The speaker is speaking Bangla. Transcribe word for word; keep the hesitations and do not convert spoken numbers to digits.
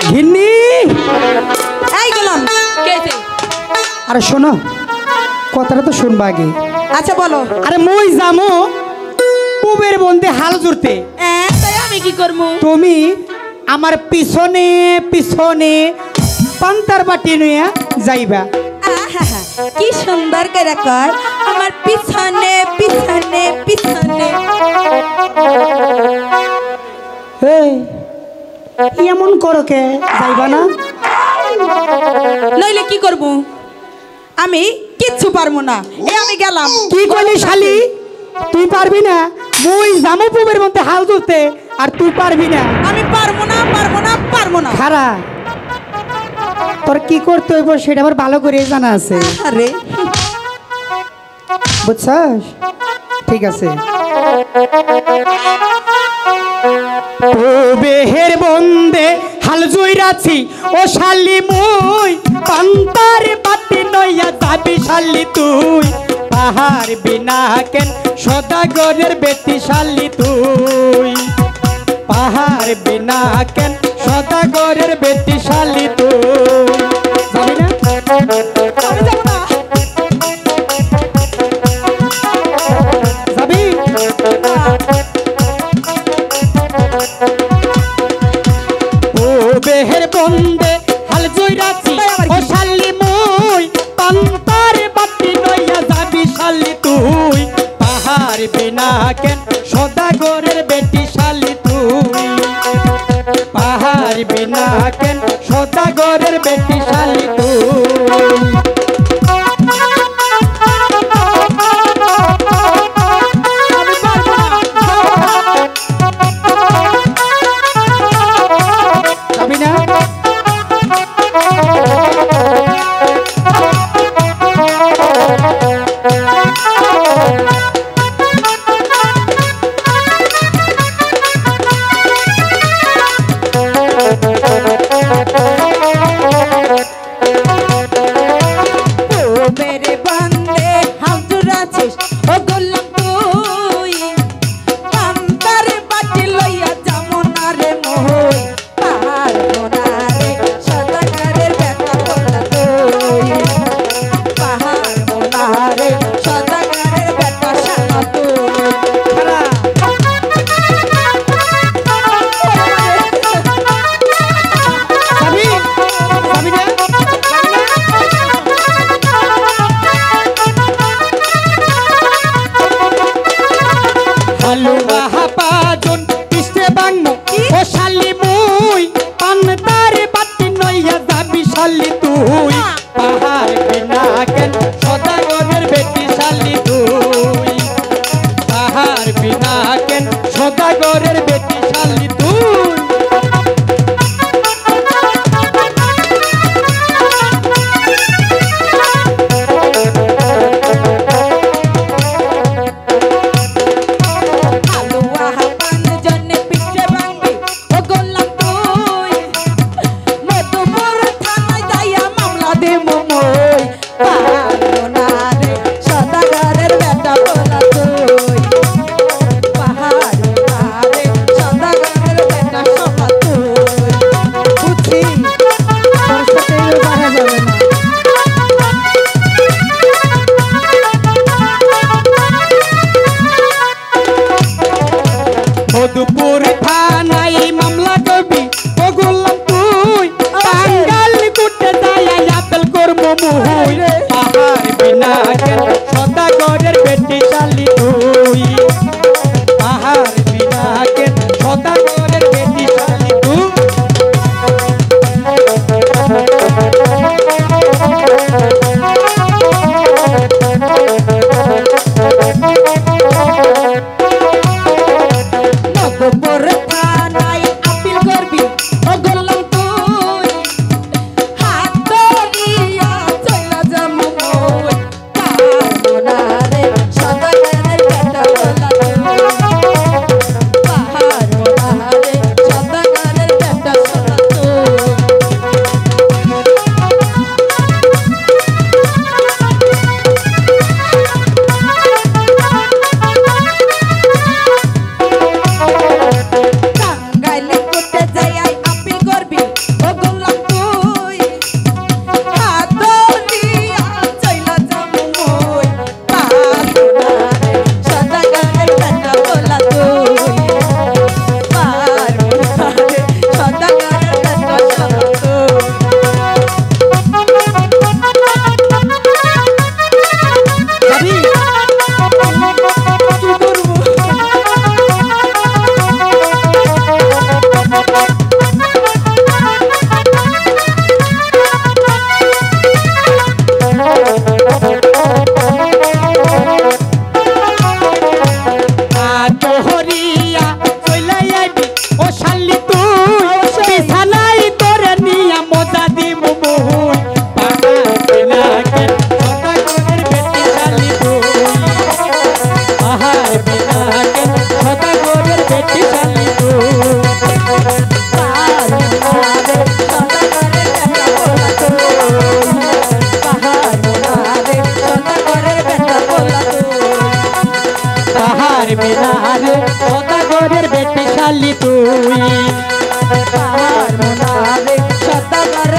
ঘিন্নি এই গেলাম কেছে আরে শোনো কথাটা তো শুনবা আগে। আচ্ছা বলো। আরে মই যামো পুবের বন্ধে হাল জুড়তে, হ্যাঁ তাই আমি কি করব? তুমি আমার পিছনে পিছনে পান্তার বাটি নিয়ে যাইবা। আহা, কি সুন্দর করে কর আমার পিছনে পিছনে পিছনে। এই এমন করো কে, যাইবা না? নইলে কি করব? আমি কিচ্ছু পারবো না, এ আমি গেলাম। কি কইলি শালি, তুই পারবি না? মই যামো পুবের মধ্যে হাল ধরতে আর তুই পারবি না? আমি পারবো না পারবো না পারবো না। খারা তোর কি করতে হইব সেটা আমার ভালো করে জানা আছে, আরে বুঝছস? ঠিক আছে। পুবের বন্ধে হাল জুইরাছি ও শালি মুই, পান্তার বাটি নইয়া যাবি শালি তুই, পাহাড় বিনা কেন সদাগরের বেটি শালি তুই, পাহাড় বিনা কেন সদাগরের বেটি শালি তুই। যাবি না? আমি যাবো না। যাবি? ও বেহের বন্দে হাল জইরাছি ও শালি মুই, পান্তার বাটি নইয়া যাবি শালি তুই, পাহাড় বিনা কেন সদাগরের বেটি শালি তুই, পাহাড় বিনা কেন সদাগরের বেটি শালি তুই। যাবি না? শালি তুই আমার মনারে সদাগর